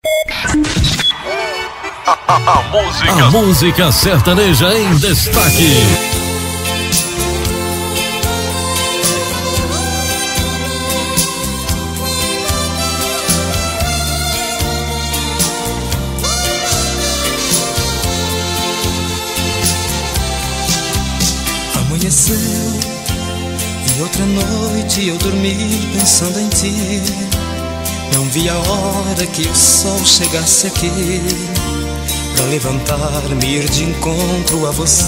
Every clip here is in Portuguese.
A música sertaneja em destaque. Amanheceu e outra noite eu dormi pensando em ti. Não vi a hora que o sol chegasse aqui pra levantar-me e ir de encontro a você.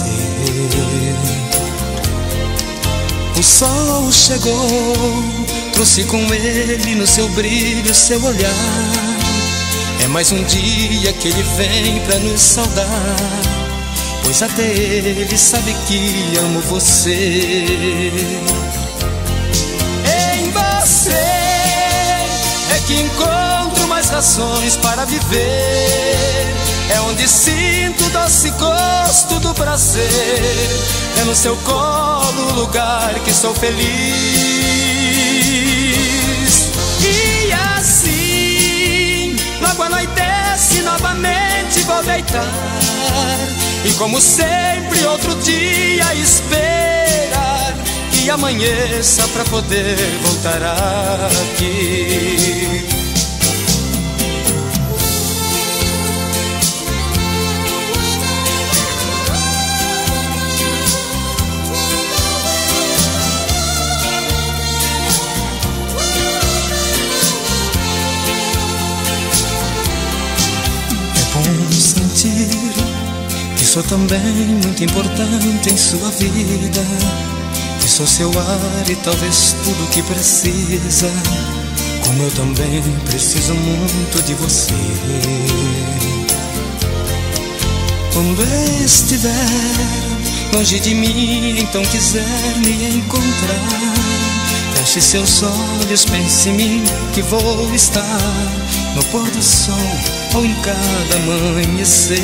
O sol chegou, trouxe com ele no seu brilho, seu olhar. É mais um dia que ele vem pra nos saudar, pois até ele sabe que amo você. Em você é que encontro mais razões para viver. É onde sinto o doce gosto do prazer. É no seu colo o lugar que sou feliz. E assim, logo anoitece, novamente vou deitar. E como sempre, outro dia esperar que amanheça pra poder voltar aqui. Sentir que sou também muito importante em sua vida, que sou seu ar e talvez tudo que precisa, como eu também preciso muito de você. Quando estiver longe de mim, então quiser me encontrar, feche seus olhos, pense em mim, que vou estar no pôr do sol ou em cada amanhecer.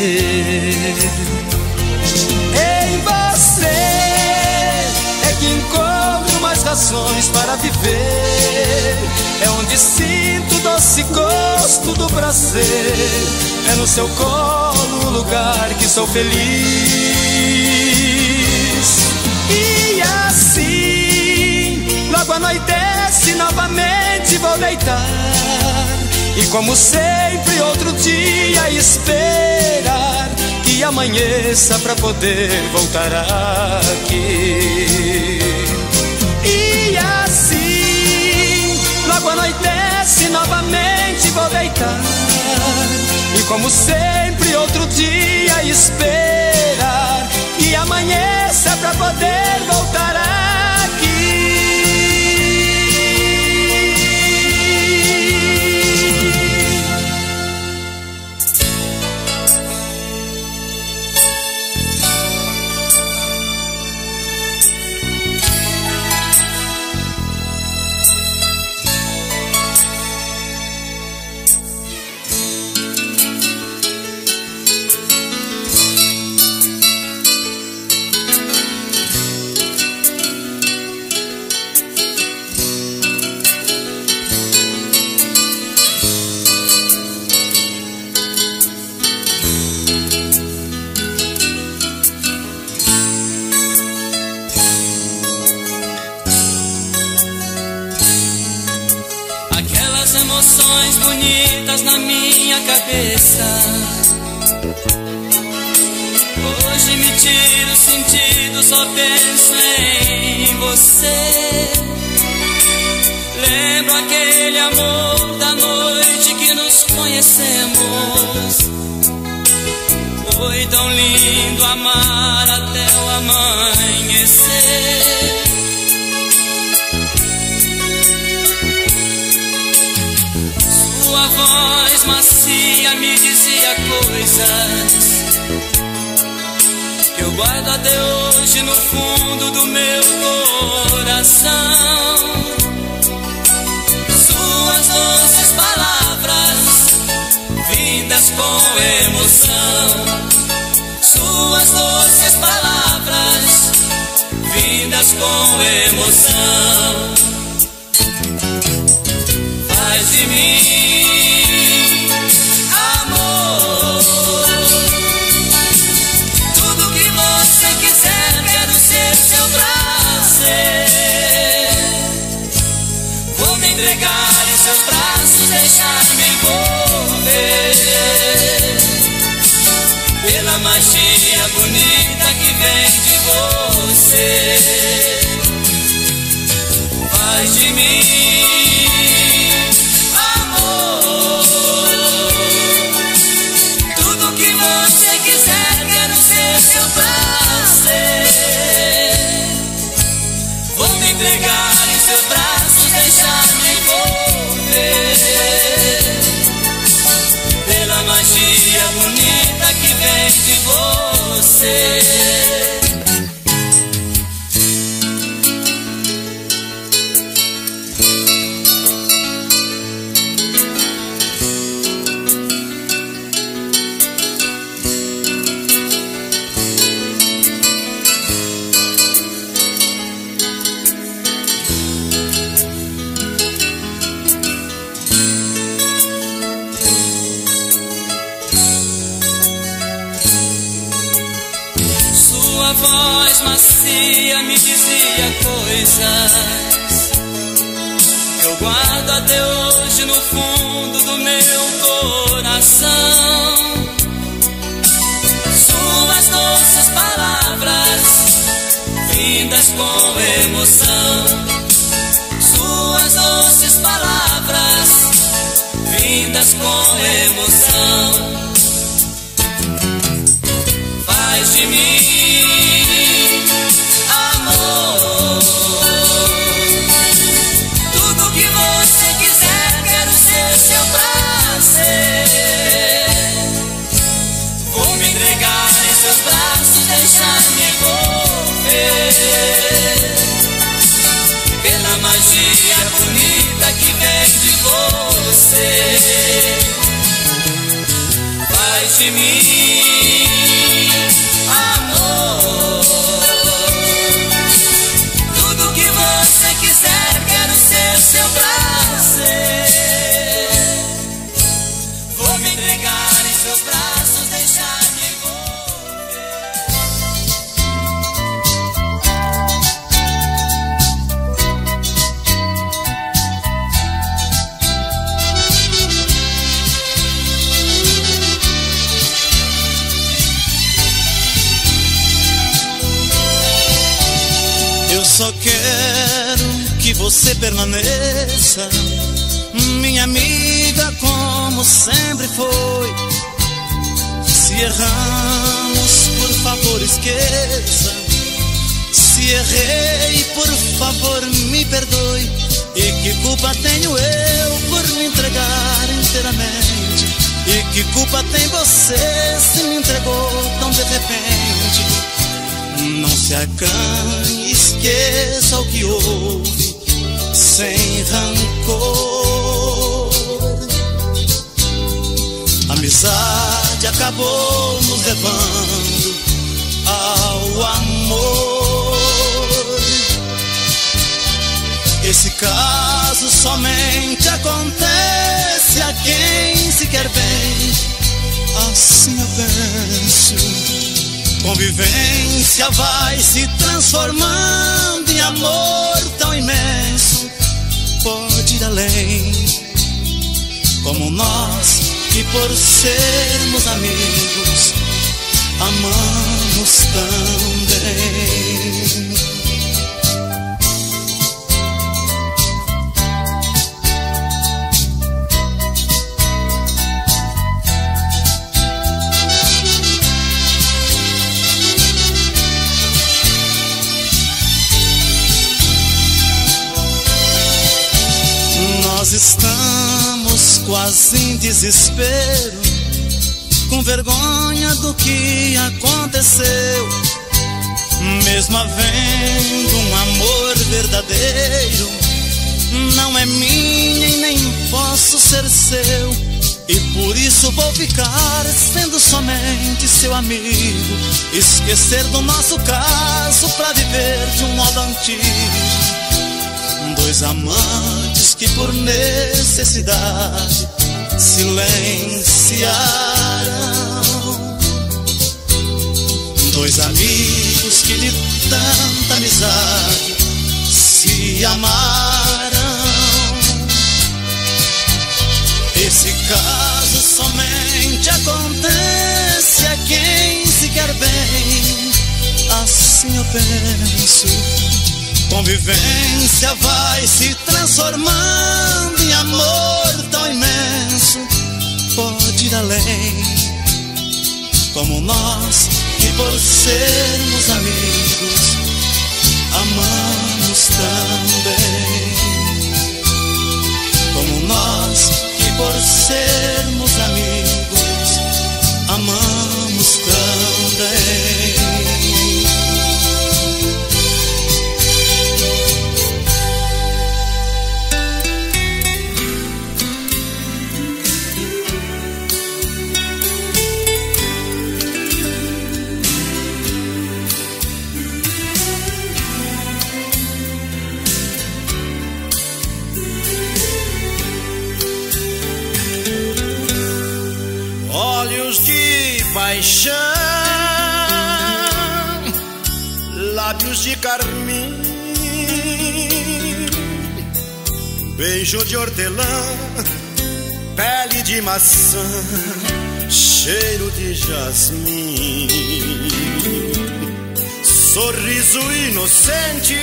Em você é que encontro mais razões para viver. É onde sinto o doce gosto do prazer. É no seu colo o lugar que sou feliz. E assim, logo anoitece, novamente vou deitar. E como sempre, outro dia esperar que amanheça pra poder voltar aqui. E assim, logo anoitece, novamente vou deitar. E como sempre, outro dia esperar que amanheça pra poder voltar aqui. Emoções bonitas na minha cabeça, hoje me tiro o sentido, só penso em você. Lembro aquele amor da noite que nos conhecemos. Foi tão lindo amar até o amanhecer. Sua voz macia me dizia coisas que eu guardo até hoje no fundo do meu coração. Suas doces palavras, vindas com emoção. Suas doces palavras, vindas com emoção. Faz de mim seus braços, deixar me envolver pela magia bonita que vem de você. Faz de mim, amor, tudo que você quiser, quero ser seu prazer. Vou me entregar em seus braços, deixar me envolver pela magia bonita que vem de você. Sua voz macia me dizia coisas que eu guardo até hoje no fundo do meu coração. Suas doces palavras, vindas com emoção. Suas doces palavras, vindas com emoção. Faz de mim, amor, tudo que você quiser, quero ser seu prazer. Vou me entregar em seus braços, deixar me envolver pela magia bonita que vem de você. Faz de mim, amor, tudo que você quiser, quero ser seu prazer. Vou me entregar em seus braços, deixar me Eu só quero que você permaneça, minha amiga, como sempre foi. Se erramos, por favor esqueça. Se errei, por favor me perdoe. E que culpa tenho eu por me entregar inteiramente? E que culpa tem você se me entregou tão de repente? Não se acanhe, esqueça o que houve, sem rancor. A amizade acabou nos levando ao amor. Esse caso somente acontece a quem se quer bem, assim eu penso. Convivência vai se transformando em amor tão imenso, pode ir além, como nós que por sermos amigos amamos também. Nós estamos quase em desespero, com vergonha do que aconteceu. Mesmo havendo um amor verdadeiro, não é minha e nem posso ser seu. E por isso vou ficar sendo somente seu amigo, esquecer do nosso caso pra viver de um modo antigo. Dois amantes que por necessidade silenciaram, dois amigos que de tanta amizade se amaram. acaso somente acontece a quem se quer bem. Assim eu penso. Convivência vai se transformando em amor tão imenso. Pode ir além, como nós que por sermos amigos amamos também. Como nós que por sermos amigos amamos também. Paixão, lábios de carmim, beijo de hortelã, pele de maçã, cheiro de jasmim, sorriso inocente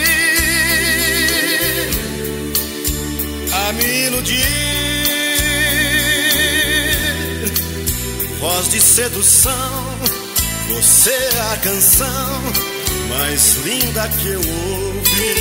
a me iludir. Voz de sedução, você é a canção mais linda que eu ouvi.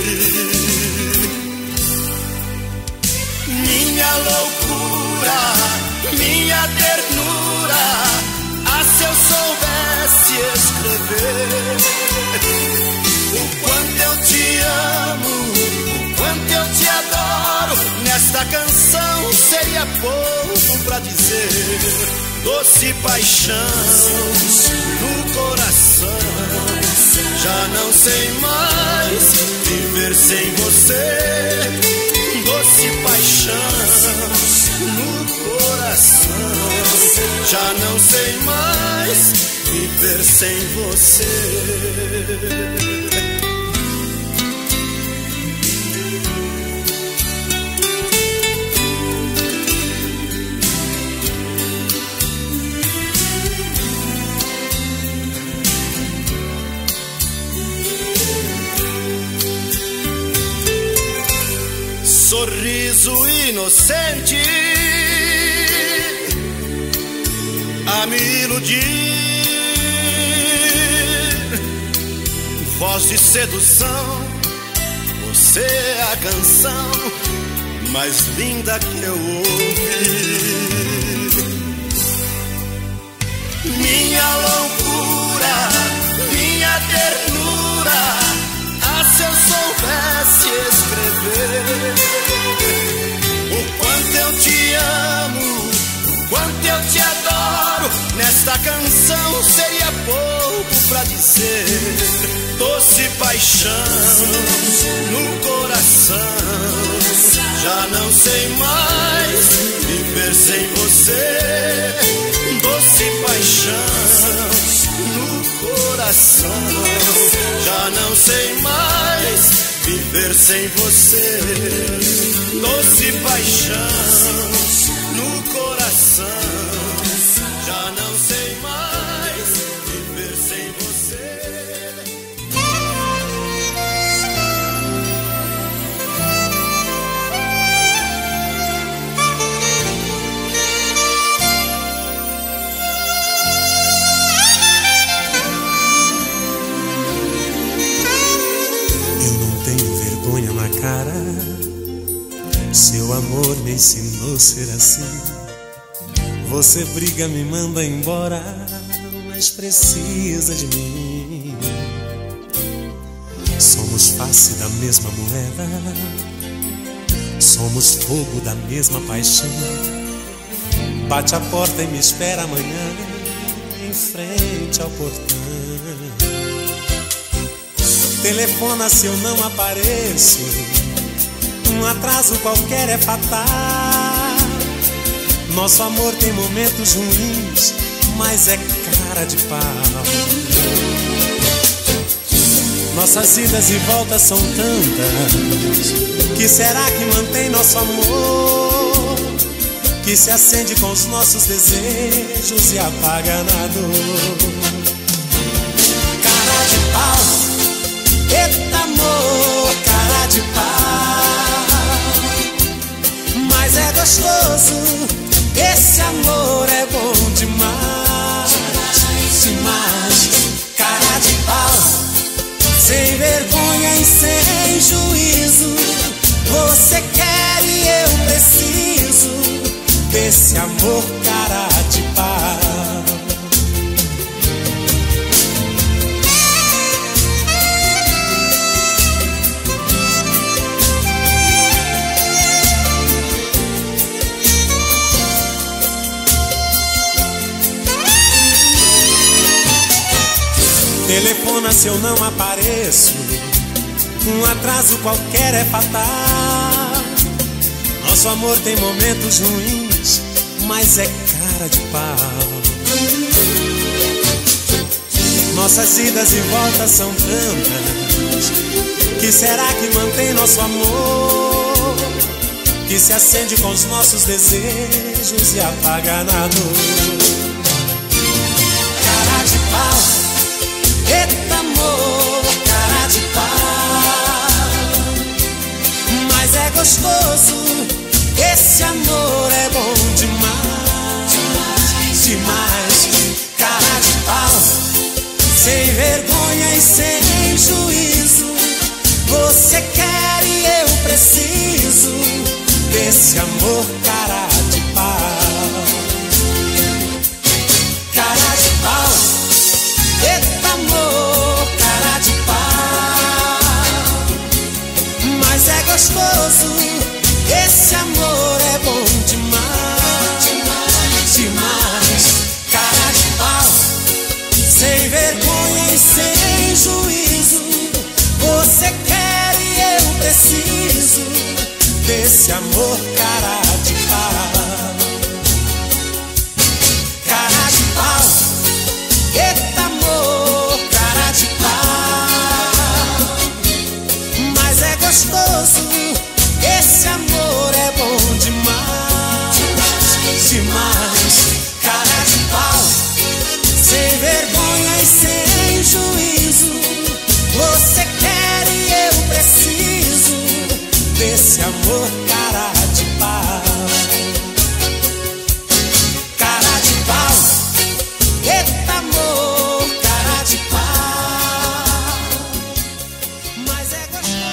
Minha loucura, minha ternura, ah, se eu soubesse escrever o quanto eu te amo, o quanto eu te adoro, nesta canção seria pouco pra dizer. Doce paixão no coração, já não sei mais viver sem você. Doce paixão no coração, já não sei mais viver sem você. Sorriso inocente a me iludir. Voz de sedução, você é a canção mais linda que eu ouvi. Minha loucura, minha ternura, ah, se eu soubesse escrever o quanto eu te amo, o quanto eu te adoro, nesta canção seria pouco pra dizer. Doce paixão no coração, já não sei mais viver sem você. Doce paixão no coração, já não sei mais viver sem você. Doce paixão no coração, já não sei mais viver sem você. Na cara, seu amor me ensinou a ser assim. Você briga, me manda embora, mas precisa de mim. Somos face da mesma moeda, somos fogo da mesma paixão. Bate a porta e me espera amanhã em frente ao portão. Telefona se eu não apareço, um atraso qualquer é fatal. Nosso amor tem momentos ruins, mas é cara de pau. Nossas idas e voltas são tantas, que será que mantém nosso amor? que se acende com os nossos desejos e apaga na dor. Cara de pau, eita amor, cara de pau. Mas é gostoso, esse amor é bom demais, demais. Cara de pau, sem vergonha e sem juízo. Você quer e eu preciso desse amor, cara de pau. Telefona se eu não apareço, um atraso qualquer é fatal. Nosso amor tem momentos ruins, mas é cara de pau. Nossas idas e voltas são tantas, que será que mantém nosso amor? Que se acende com os nossos desejos e apaga na dor. Cara de pau, eita amor, cara de pau. Mas é gostoso, esse amor é bom demais, demais. Cara de pau, sem vergonha e sem juízo. Você quer e eu preciso desse amor, cara de pau. Cara de pau, eita amor, cara de pau. Mas é gostoso, esse amor é bom demais, demais. Cara de pau, sem vergonha e sem juízo. Você quer e eu preciso desse amor, cara de pau. Cara de pau, eita amor, cara de pau. Mas é gostoso, esse amor é bom demais, demais. Cara de pau, sem vergonha e sem juízo. Você quer e eu preciso desse amor, cara de pau. Cara de pau, eita amor, cara de pau. Mas é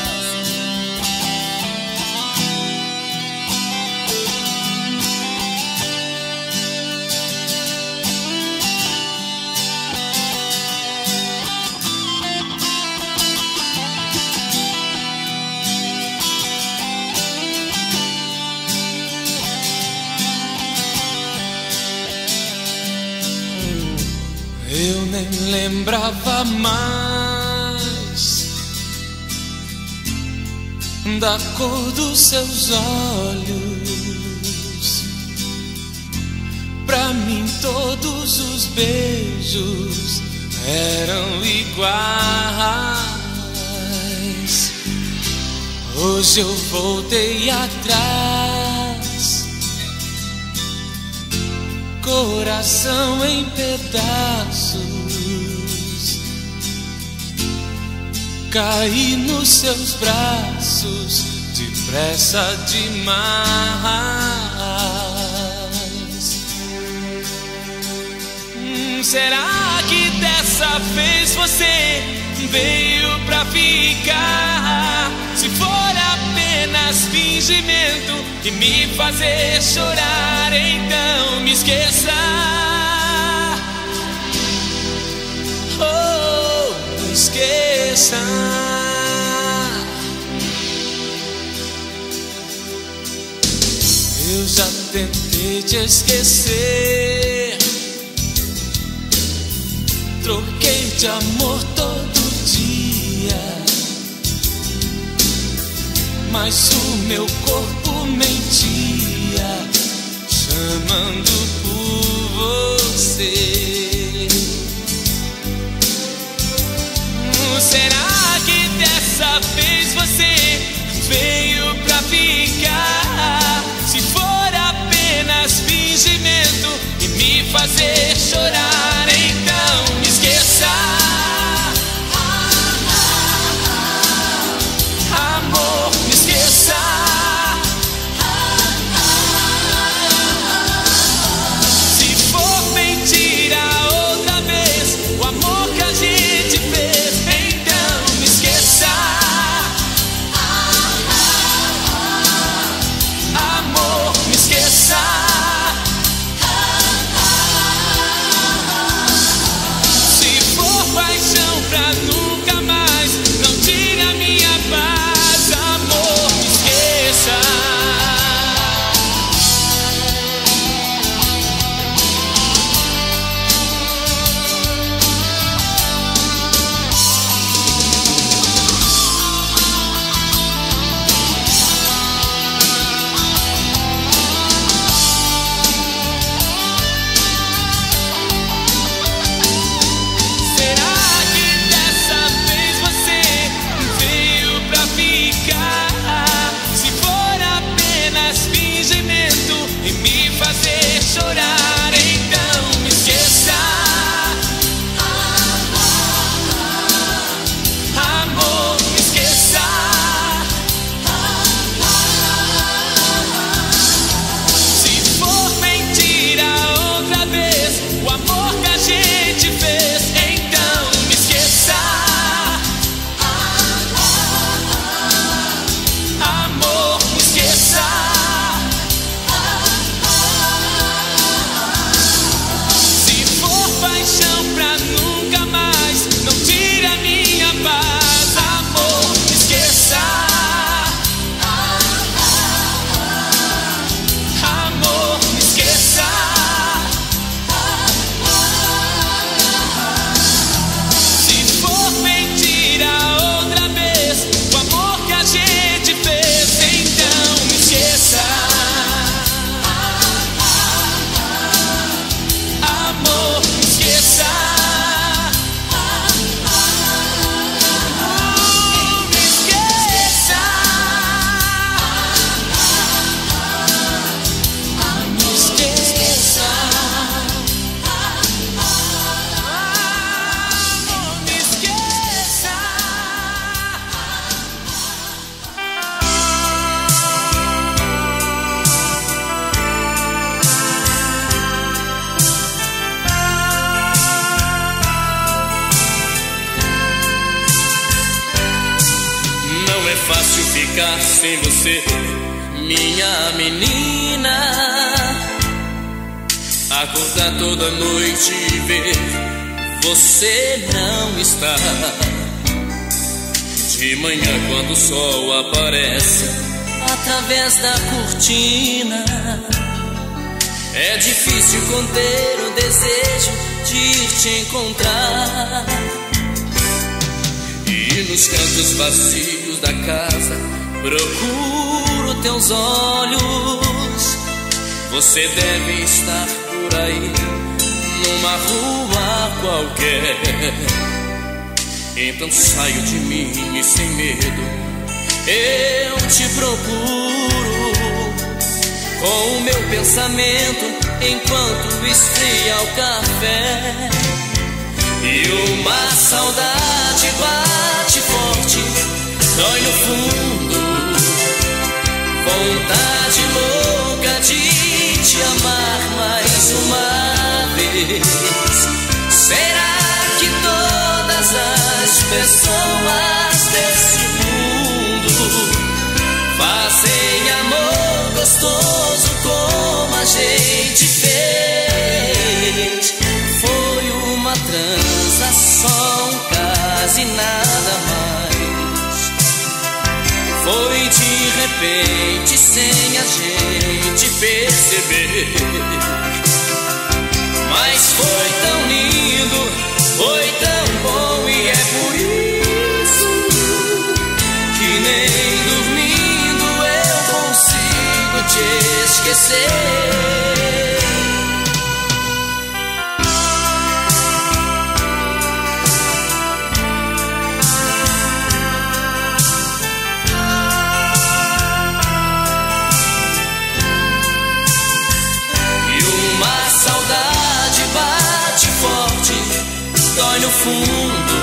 Eu nem lembrava mais da cor dos seus olhos. Pra mim todos os beijos eram iguais. Hoje eu voltei atrás, coração em pedaços, caí nos seus braços depressa demais. Será que dessa vez você veio pra ficar? Se for apenas fingimento e me fazer chorar, então me esqueça. Oh, me esqueça. Eu já tentei te esquecer, troquei de amor todo dia, mas o meu corpo mentia, chamando por você. Será que dessa vez você veio pra ficar? Se for apenas ficar sem você, minha menina. Acordar toda noite e ver você não está. De manhã quando o sol aparece através da cortina, é difícil conter o desejo de ir te encontrar. E nos cantos vazios da casa procuro teus olhos. Você deve estar por aí, numa rua qualquer. Então saio de mim e sem medo eu te procuro, com o meu pensamento enquanto esfria o café. E uma saudade bate forte, dói no fundo. Vontade louca de te amar mais uma vez. Será que todas as pessoas desse mundo fazem amor gostoso como a gente fez? Foi uma transação, um caso e nada mais. Foi de repente, sem a gente perceber. Mas foi tão lindo, foi tão bom, e é por isso que nem dormindo eu consigo te esquecer. Dói no fundo,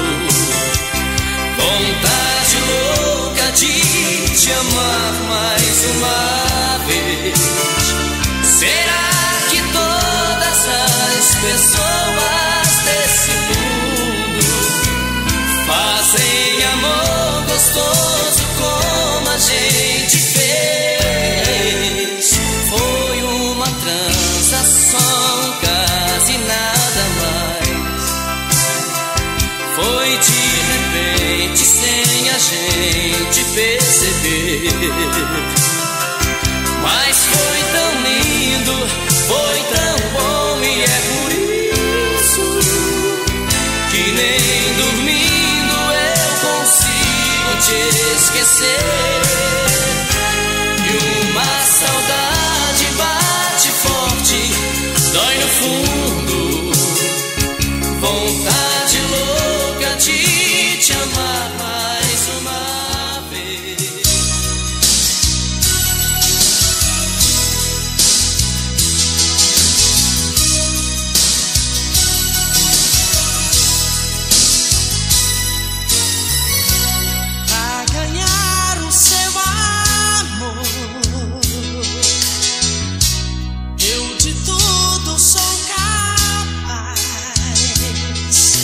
vontade louca de te amar mais uma vez. Será que todas as pessoas desse mundo fazem amor gostoso como a gente fez? Foi uma transação, quase nada mais. Foi de repente, sem a gente perceber. Mas foi tão lindo, foi tão bom, e é por isso que nem dormindo eu consigo te esquecer. E uma saudade bate forte, dói no fundo. Vontade louca de te amar mais uma vez. Pra ganhar o seu amor, eu de tudo sou capaz.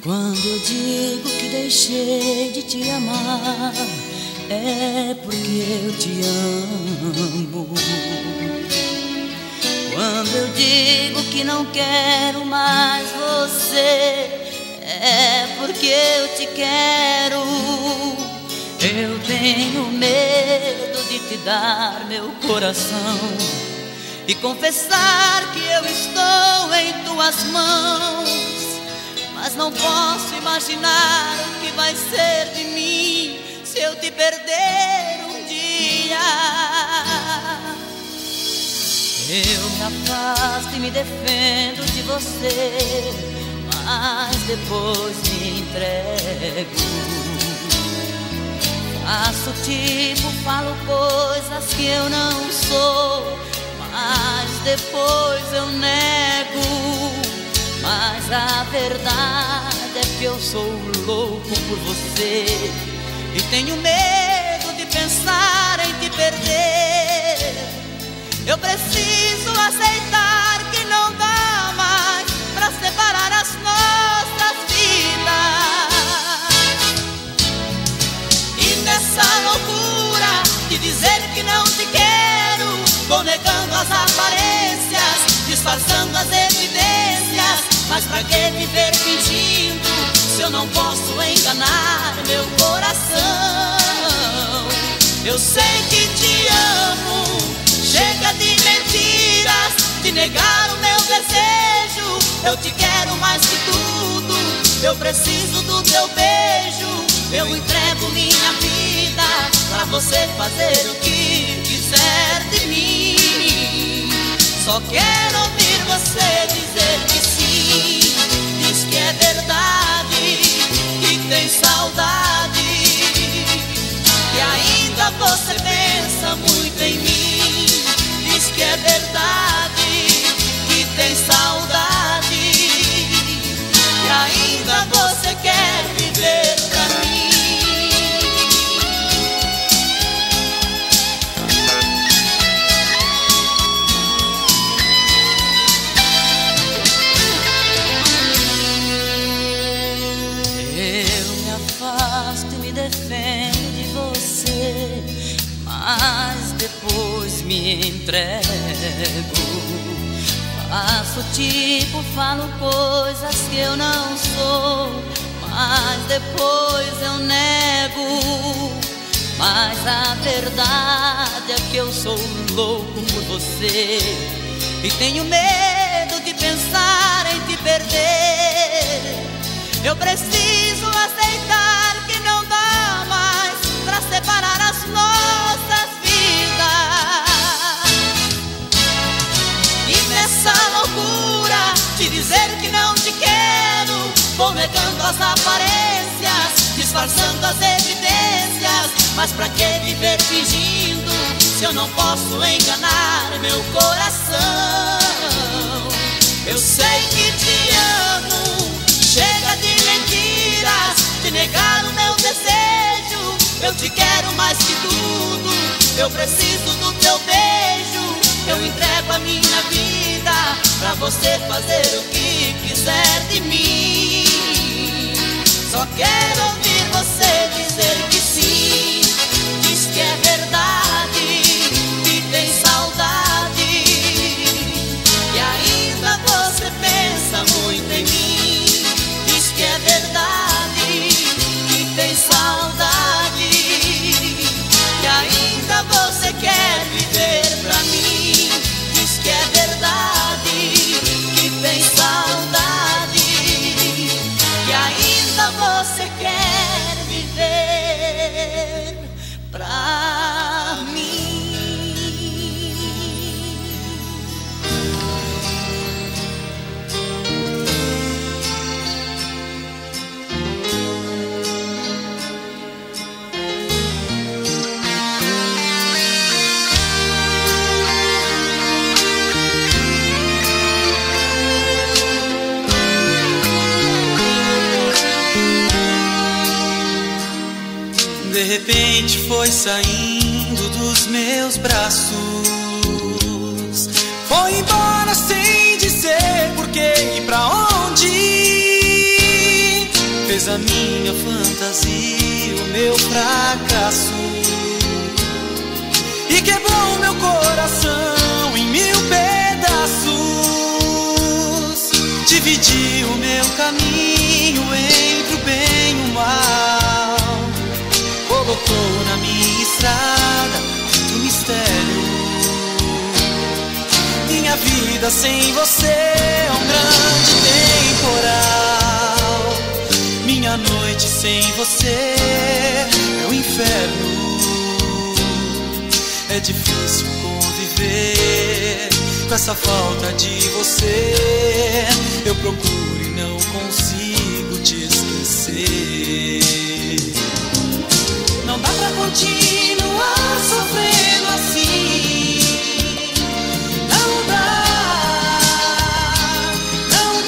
Quando eu digo que deixei de te amar, é porque eu te amo. Quando eu digo que não quero mais você, é porque eu te quero. Eu tenho medo de te dar meu coração e confessar que eu estou em tuas mãos, mas não posso imaginar o que vai ser de mim se eu te perder um dia. Eu me afasto e me defendo de você, mas depois me entrego. Faço tipo, falo coisas que eu não sou, mas depois eu nego. Mas a verdade é que eu sou louco por você e tenho medo de pensar em te perder. Eu preciso aceitar que não dá mais pra separar as nossas vidas. E nessa loucura de dizer que não te quero, vou negando as aparências, disfarçando as evidências. Mas pra que viver fingindo se eu não posso enganar meu coração? Eu sei que te amo, chega de mentiras, de negar o meu desejo. Eu te quero mais que tudo, eu preciso do teu beijo. Eu entrego minha vida pra você fazer o que quiser de mim. Só quero ouvir você dizer que sim, diz que é verdade, que tem saudade, que ainda você pensa muito em mim. Diz que é verdade, que tem saudade, que ainda você quer viver pra mim. Defendo de você, mas depois me entrego. Faço tipo, falo coisas que eu não sou, mas depois eu nego. Mas a verdade é que eu sou louco por você e tenho medo de pensar em te perder. Eu preciso aceitar que não dá mais pra separar as nossas vidas. E nessa loucura de dizer que não te quero, vou negando as aparências, disfarçando as evidências. Mas pra que viver fingindo se eu não posso enganar meu coração? Eu sei que te amo, chega de mentiras, de negar o meu desejo. Eu te quero mais que tudo, eu preciso do teu beijo. Eu entrego a minha vida pra você fazer o que quiser de mim. Só quero ouvir você dizer que sim, diz que é verdade, que tem saudade, que ainda você pensa muito em mim. Diz que é verdade, que tem saudade, que ainda você quer viver pra mim. Diz que é verdade, que tem saudade, que ainda você quer viver pra mim. De repente foi saindo dos meus braços, foi embora sem dizer porquê e pra onde. fez a minha fantasia o meu fracasso e quebrou meu coração em 1000 pedaços. Dividiu o meu caminho entre o bem e o mal, colocou na minha estrada muito mistério. Minha vida sem você é um grande temporal. Minha noite sem você é um inferno. É difícil conviver com essa falta de você. Eu procuro e não consigo te esquecer. Não dá pra continuar sofrendo assim. Não dá, não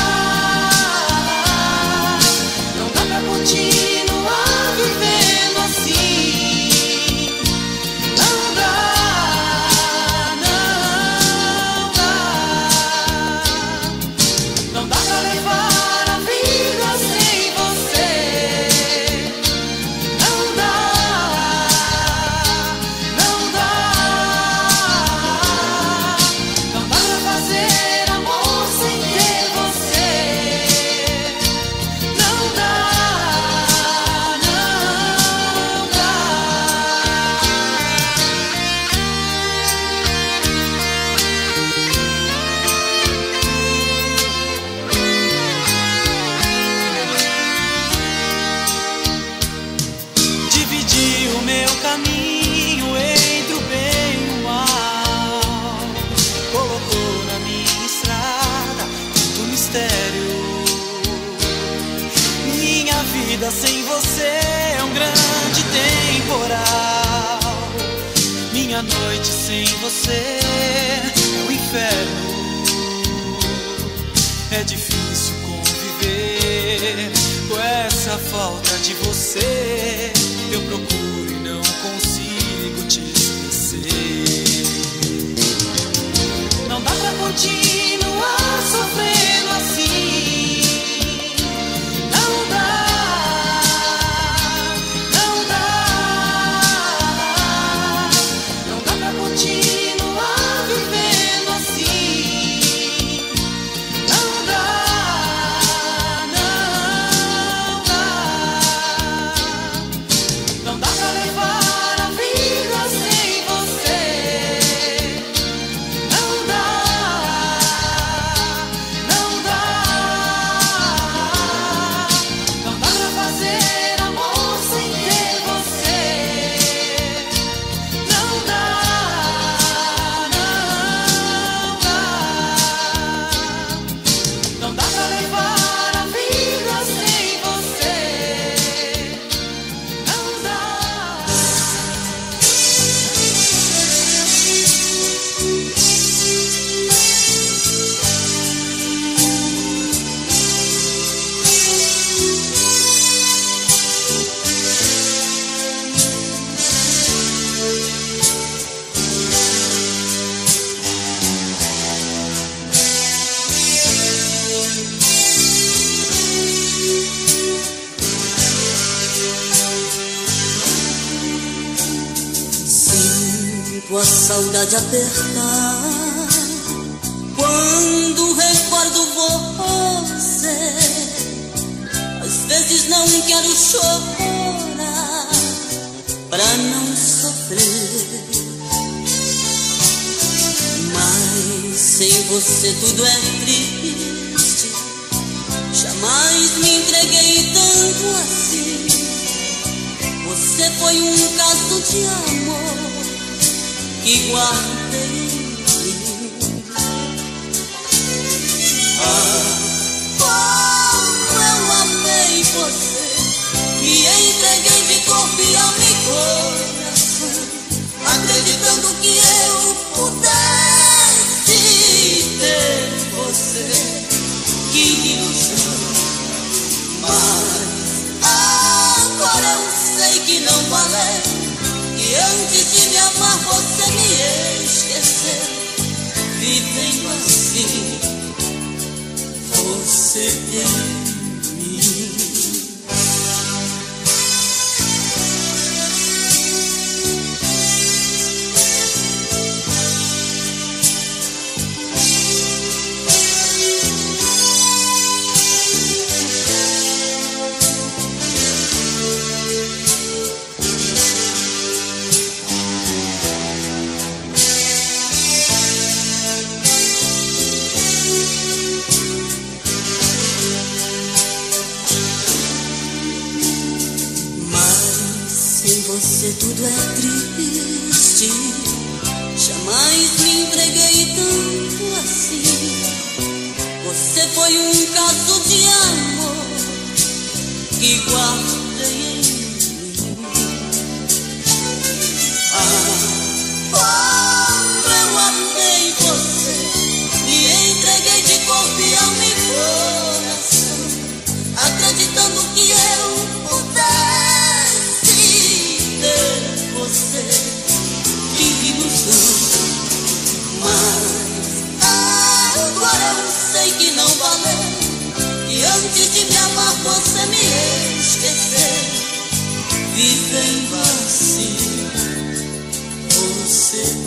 dá. Não dá pra continuar vivendo assim. Não dá, não dá. Não dá pra levar a vida sem você. Não dá, não dá. Não dá pra fazer amor sem ter você. Não dá, não dá. Dividi o meu caminho entre o bem e o mal, colocou na minha estrada muito mistério. Minha vida sem você é um grande temporal. Minha noite sem você é um inferno. É difícil conviver com essa falta de você. Eu procuro e não consigo te esquecer. Não dá pra continuar sofrendo assim. Não dá, não dá. Não dá pra continuar vivendo assim. Não dá, não dá. Não dá pra levar a vida sem você. Não dá, não dá. Não dá pra fazer amor sem ter você. Não dá, não dá. Não dá pra levar a vida sem você. Não dá. Sinto a saudade apertar quando recordo você. Às vezes não quero chorar pra não sofrer, mas sem você tudo é triste. Jamais me entreguei tanto assim. Você foi um caso de amor que guardei em mim. Ah, como eu amei você, me entreguei de corpo e alma e coração, acreditando que eu pudesse ter você. Que ilusão, mas agora eu sei que não valeu. E antes de me amar você me esqueceu. Vivendo assim, você em mim. você tudo é triste. Jamais me entreguei tanto assim. Você foi um caso de amor que guardei em mim. Quando eu amei você, me entreguei de corpo e alma e coração, acreditando que eu pudesse ter você de ilusão. Mas agora eu sei que não valeu, e antes de me amar você me esqueceu. Vivendo assim, você